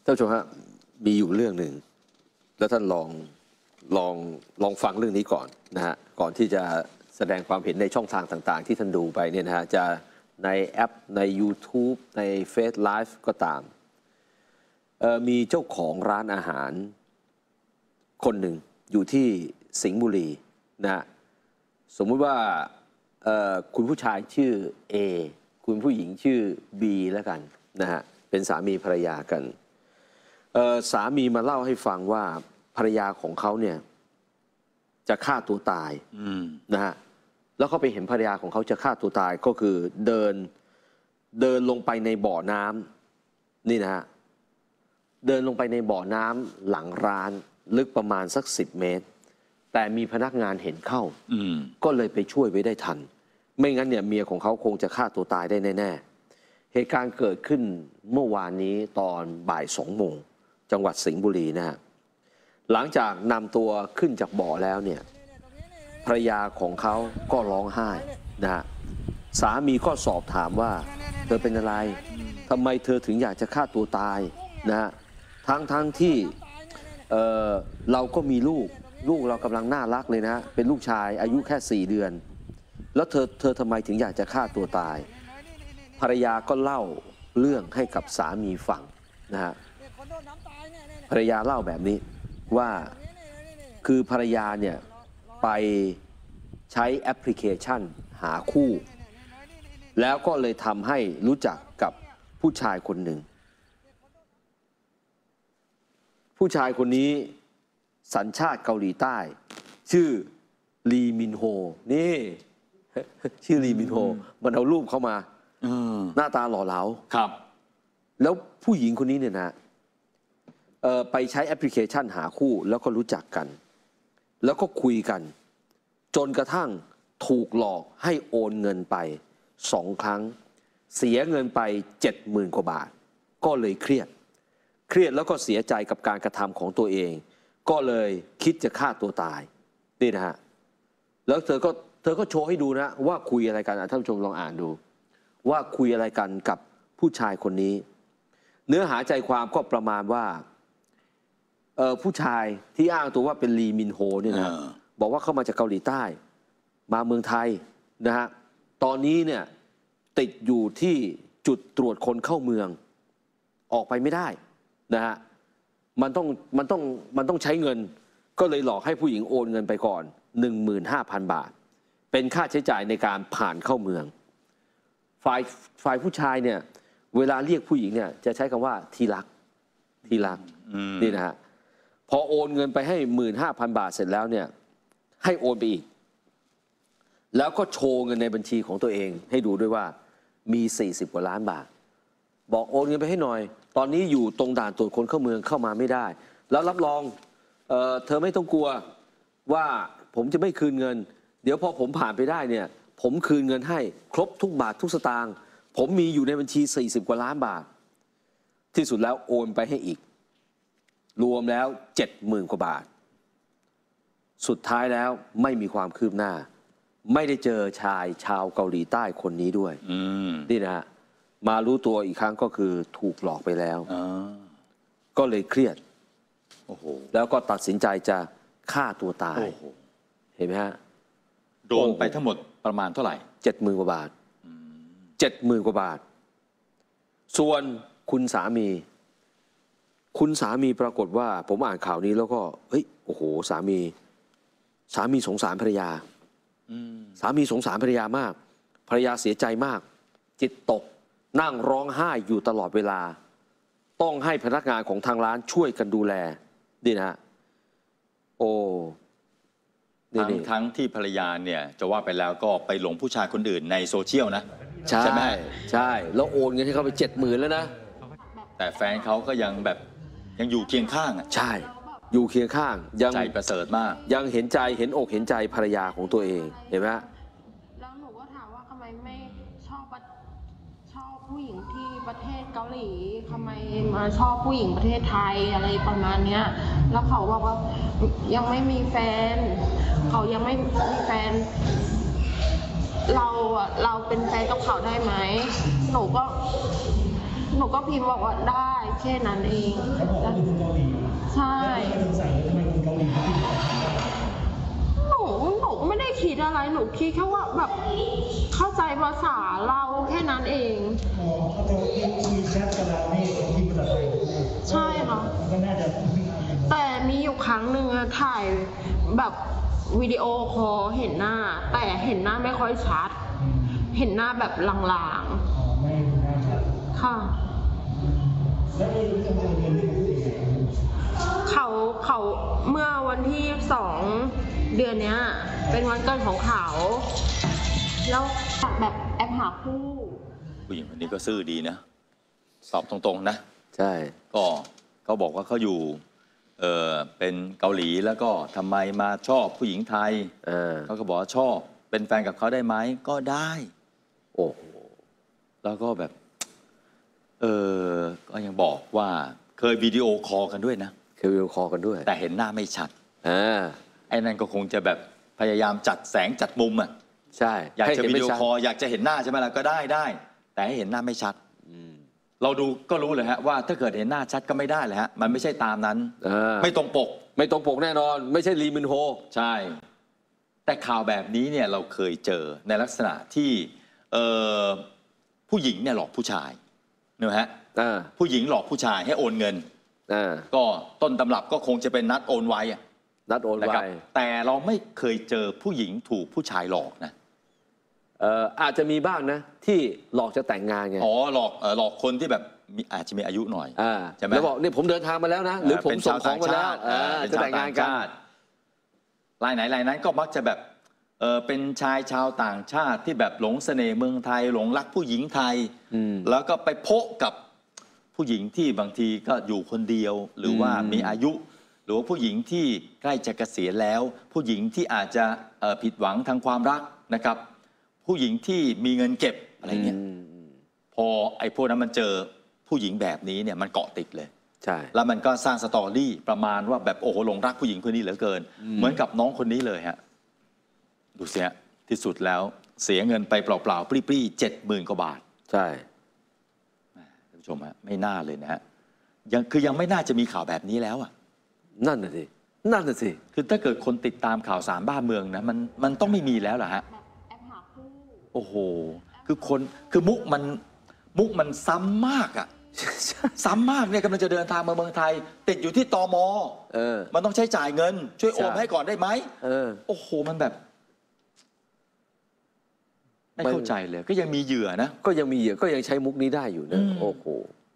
ท่านผู้ชมฮะมีอยู่เรื่องหนึ่งแล้วท่านลองฟังเรื่องนี้ก่อนนะฮะก่อนที่จะแสดงความเห็นในช่องทางต่างๆที่ท่านดูไปเนี่ยนะฮะจะในแอปใน YouTube ใน Face Live ก็ตามมีเจ้าของร้านอาหารคนหนึ่งอยู่ที่สิงห์บุรีนะฮะสมมุติว่าคุณผู้ชายชื่อ A คุณผู้หญิงชื่อ B แล้วกันนะฮะเป็นสามีภรรยากันสามีมาเล่าให้ฟังว่าภรรยาของเขาเนี่ยจะฆ่าตัวตายนะฮะแล้วเขาไปเห็นภรรยาของเขาจะฆ่าตัวตายก็คือเดินลงไปในบ่อน้ำนี่นะฮะเดินลงไปในบ่อน้ำหลังร้านลึกประมาณสัก10 เมตรแต่มีพนักงานเห็นเข้าก็เลยไปช่วยไว้ได้ทันไม่งั้นเนี่ยเมียของเขาคงจะฆ่าตัวตายได้แน่ๆเหตุการณ์เกิดขึ้นเมื่อวานนี้ตอนบ่าย2 โมงจังหวัดสิงห์บุรีนะฮะหลังจากนำตัวขึ้นจากบ่อแล้วเนี่ยภรรยาของเขาก็ร้องไห้นะฮะสามีก็สอบถามว่าเธอเป็นอะไรทำไมเธอถึงอยากจะฆ่าตัวตายนะฮะทั้งที่เราก็มีลูกเรากำลังน่ารักเลยนะเป็นลูกชายอายุแค่4 เดือนแล้วเธอทำไมถึงอยากจะฆ่าตัวตายภรรยาก็เล่าเรื่องให้กับสามีฟังนะฮะภรรยาเล่าแบบนี้ว่าคือภรรยาเนี่ยไปใช้แอปพลิเคชันหาคู่แล้วก็เลยทำให้รู้จักกับผู้ชายคนหนึ่งผู้ชายคนนี้สัญชาติเกาหลีใต้ชื่อลีมินโฮนี่ชื่อลีมินโฮมันเอารูปเข้ามาหน้าตาหล่อเหลาครับแล้วผู้หญิงคนนี้เนี่ยนะไปใช้แอปพลิเคชันหาคู่แล้วก็รู้จักกันแล้วก็คุยกันจนกระทั่งถูกหลอกให้โอนเงินไป2 ครั้งเสียเงินไป70,000 กว่าบาทก็เลยเครียดแล้วก็เสียใจกับการกระทำของตัวเองก็เลยคิดจะฆ่าตัวตายนี่นะฮะแล้วเธอก็โชว์ให้ดูนะว่าคุยอะไรกันท่านผู้ชมลองอ่านดูว่าคุยอะไรกันกับผู้ชายคนนี้เนื้อหาใจความก็ประมาณว่าผู้ชายที่อ้างตัวว่าเป็นลีมินโฮเนี่ยนะบอกว่าเข้ามาจากเกาหลีใต้มาเมืองไทยนะฮะตอนนี้เนี่ยติดอยู่ที่จุดตรวจคนเข้าเมืองออกไปไม่ได้นะฮะมันต้องใช้เงินก็เลยหลอกให้ผู้หญิงโอนเงินไปก่อน 15,000 บาทเป็นค่าใช้จ่ายในการผ่านเข้าเมืองฝ่ายผู้ชายเนี่ยเวลาเรียกผู้หญิงเนี่ยจะใช้คำว่าที่รักนี่นะฮะพอโอนเงินไปให้ 15,000 บาทเสร็จแล้วเนี่ยให้โอนไปอีกแล้วก็โชว์เงินในบัญชีของตัวเองให้ดูด้วยว่ามี40 กว่าล้านบาทบอกโอนเงินไปให้หน่อยตอนนี้อยู่ตรงด่านตรวจคนเข้าเมืองเข้ามาไม่ได้แล้วรับรองเธอไม่ต้องกลัวว่าผมจะไม่คืนเงินเดี๋ยวพอผมผ่านไปได้เนี่ยผมคืนเงินให้ครบทุกบาททุกสตางค์ผมมีอยู่ในบัญชี40 กว่าล้านบาทที่สุดแล้วโอนไปให้อีกรวมแล้ว 70,000 กว่าบาทสุดท้ายแล้วไม่มีความคืบหน้าไม่ได้เจอชายชาวเกาหลีใต้คนนี้ด้วยนี่นะฮะมารู้ตัวอีกครั้งก็คือถูกหลอกไปแล้วก็เลยเครียดแล้วก็ตัดสินใจจะฆ่าตัวตายเห็นไหมฮะโดนไปทั้งหมดประมาณเท่าไหร่ 70,000 กว่าบาท70,000 กว่าบาทส่วนคุณสามีปรากฏว่าผมอ่านข่าวนี้แล้วก็เฮ้ยโอ้โหสามีสงสารภรรยาสามีสงสารภรรยามากภรรยาเสียใจมากจิตตกนั่งร้องไห้อยู่ตลอดเวลาต้องให้พนักงานของทางร้านช่วยกันดูแลนี่นะโอ้ทั้งที่ภรรยาเนี่ยจะว่าไปแล้วก็ไปหลงผู้ชายคนอื่นในโซเชียลนะใช่ไหมใช่แล้วโอนเงินให้เขาไป70,000แล้วนะแต่แฟนเขาก็ยังอยู่เคียงข้างใช่อยู่เคียงข้างยังใจประเสริฐมากยังเห็นใจภรรยาของตัวเองเห็นไหมแล้วหนูก็ถามว่าทำไมไม่ชอบผู้หญิงที่ประเทศเกาหลีทำไมมาชอบผู้หญิงประเทศไทยอะไรประมาณเนี้ยแล้วเขาบอกว่ายังไม่มีแฟนเขายังไม่มีแฟนเราเป็นแฟนกับเขาได้ไหมหนูหนูก็พิมพ์บอกว่าได้แค่นั้นเองเขาบอกว่าเป็นคนเกาหลีใช่แล้วทำไมถึงใส่แล้วทำไมคนเกาหลีเขาถึงใส่ได้หนูก็ไม่ได้คิดอะไรหนูคิดแค่ว่าแบบเข้าใจภาษาเราแค่นั้นเองอ๋อเขาจะมีแชทกับเรานี่เขาพิมพ์ภาษาไทยใช่ค่ะมันก็น่าจะแต่มีอยู่ครั้งหนึ่งอะถ่ายแบบวิดีโอคอลเห็นหน้า แต่เห็นหน้าไม่ค่อยชัด เห็นหน้าแบบลางอ๋อไม่น่าจะๆค่ะแล้วไอ้เรื่องการเงินนี่มันเป็นยังไงเขาเมื่อวันที่2เดือนเนี้ย เป็นวันเกิดของเขา แล้วแบบแอปหาคู่ผู้หญิงคนนี้ก็ซื่อดีนะตอบตรงๆนะใช่ก็บอกว่าเขาอยู่เป็นเกาหลีแล้วก็ทำไมมาชอบผู้หญิงไทยเขาก็บอกว่าชอบเป็นแฟนกับเขาได้ไหมก็ได้โอ้โหแล้วก็แบบก็ยังบอกว่าเคยวิดีโอคอลกันด้วยนะเคยวิดีโอคอลกันด้วยแต่เห็นหน้าไม่ชัดอ่าไอ้นั่นก็คงจะแบบพยายามจัดแสงจัดมุมอ่ะใช่อยากจะให้วิเห็นดีโอไม่ชัคอลอยากจะเห็นหน้าใช่ไหมล่ะก็ได้ แต่ให้เห็นหน้าไม่ชัดอืมเราดูก็รู้เลยฮะว่าถ้าเกิดเห็นหน้าชัดก็ไม่ได้เลยฮะมันไม่ใช่ตามนั้น ไม่ตรงปกไม่ตรงปกแน่นอน ไม่ใช่ลีมินโฮใช่ แต่ข่าวแบบนี้เนี่ยเราเคยเจอในลักษณะที่ผู้หญิงเนี่ยหลอกผู้ชายเนอะฮะผู้หญิงหลอกผู้ชายให้โอนเงินก็ต้นตำรับก็คงจะเป็นนัดโอนไว้อะนัดโอนนะไวครับแต่เราไม่เคยเจอผู้หญิงถูกผู้ชายหลอกนะอาจจะมีบ้างนะ ที่หลอกจะแต่งงานไงอ๋อหลอกคนที่แบบอาจจะมีอายุหน่อยใช่ไหมแล้วบอกนี่ผมเดินทางมาแล้วนะ หรือผมส่งของมาแล้วเป็นจะชาวแต่งงาต่าน งกันชาติรายไหนรายนั้นก็มักจะแบบเป็นชายชาวต่างชาติที่แบบหลงเสน่ห์เมืองไทยหลงรักผู้หญิงไทยแล้วก็ไปโพะกับผู้หญิงที่บางทีก็อยู่คนเดียวหรือว่ามีอายุ หรือว่าผู้หญิงที่ใกล้จะเกษียณแล้ว ผู้หญิงที่อาจจะผิดหวังทางความรักนะครับ ผู้หญิงที่มีเงินเก็บอะไรเงี้ยพอไอ้พวกนั้นมันเจอผู้หญิงแบบนี้เนี่ยมันเกาะติดเลยใช่แล้วมันก็สร้างสตอรี่ประมาณว่าแบบโอ้โหหลงรักผู้หญิงคนนี้เหลือเกิน เหมือนกับน้องคนนี้เลยฮะดูสิฮะที่สุดแล้วเสียเงินไปเปล่าๆปรี้ๆ70,000 กว่าบาทใช่ท่านผู้ชมฮะไม่น่าเลยนะฮะยังไม่น่าจะมีข่าวแบบนี้แล้วอ่ะนั่นน่ะสินั่นน่ะสิคือถ้าเกิดคนติดตามข่าวสารบ้านเมืองนะมันต้องไม่มีแล้วล่ะฮะแบบแอปหาคู่โอ้โหคือมุกมันซ้ำมากอ่ะ ซ้ำมากเนี่ยกำลังจะเดินทางมาเมืองไทย ติดอยู่ที่ตม.มันต้องใช้จ่ายเงิน ช่วยโอนให้ก่อนได้ไหมโอ้โหมันแบบไม่เข้าใจเลยก็ยังมีเหยื่อนะก็ยังมีเหยื่อก็ยังใช้มุกนี้ได้อยู่นะโอ้โห